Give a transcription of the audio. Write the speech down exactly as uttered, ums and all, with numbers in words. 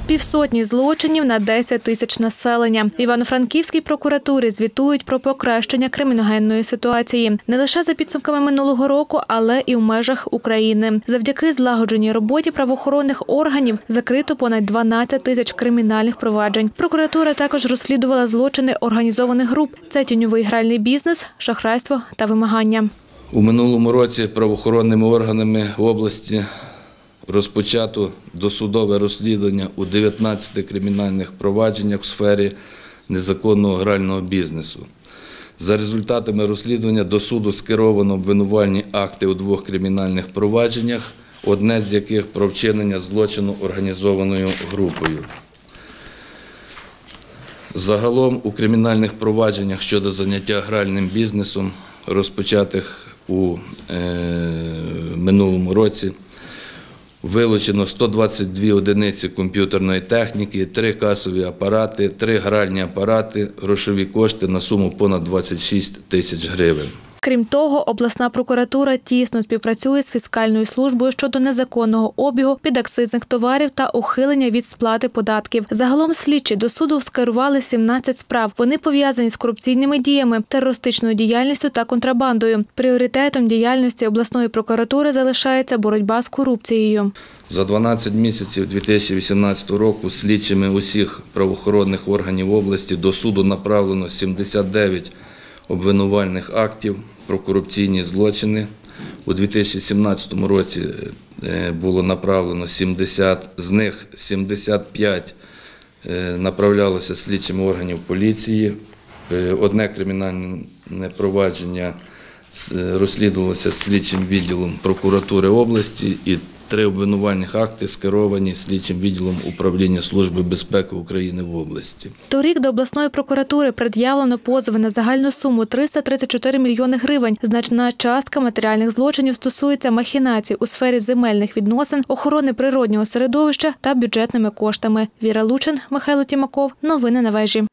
Півсотні злочинів на десять тисяч населення. В Івано-Франківській прокуратурі звітують про покращення криміногенної ситуації. Не лише за підсумками минулого року, але і в межах України. Завдяки злагодженій роботі правоохоронних органів закрито понад дванадцять тисяч кримінальних проваджень. Прокуратура також розслідувала злочини організованих груп. Це тіньовий гральний бізнес, шахрайство та вимагання. У минулому році правоохоронними органами області розпочато досудове розслідування у дев'ятнадцяти кримінальних провадженнях в сфері незаконного грального бізнесу. За результатами розслідування до суду скеровано обвинувальні акти у двох кримінальних провадженнях, одне з яких про вчинення злочину організованою групою. Загалом у кримінальних провадженнях щодо заняття гральним бізнесом, розпочатих у е, минулому році, вилучено сто двадцять дві одиниці комп'ютерної техніки, три касові апарати, три гральні апарати, грошові кошти на суму понад двадцять шість тисяч гривень. Крім того, обласна прокуратура тісно співпрацює з фіскальною службою щодо незаконного обігу підакцизних товарів та ухилення від сплати податків. Загалом слідчі до суду скерували сімнадцять справ. Вони пов'язані з корупційними діями, терористичною діяльністю та контрабандою. Пріоритетом діяльності обласної прокуратури залишається боротьба з корупцією. За дванадцять місяців дві тисячі вісімнадцятого року слідчими усіх правоохоронних органів області до суду направлено сімдесят дев'ять обвинувальних актів про корупційні злочини. У дві тисячі сімнадцятому році було направлено сімдесят, з них сімдесят п'ять направлялося слідчими органів поліції, одне кримінальне провадження розслідувалося слідчим відділом прокуратури області і три обвинувальних акти скеровані слідчим відділом управління Служби безпеки України в області. Торік до обласної прокуратури пред'явлено позови на загальну суму триста тридцять чотири мільйони гривень. Значна частка матеріальних злочинів стосується махінацій у сфері земельних відносин, охорони природнього середовища та бюджетними коштами. Віра Лучин, Михайло Тімаков. Новини на вежі.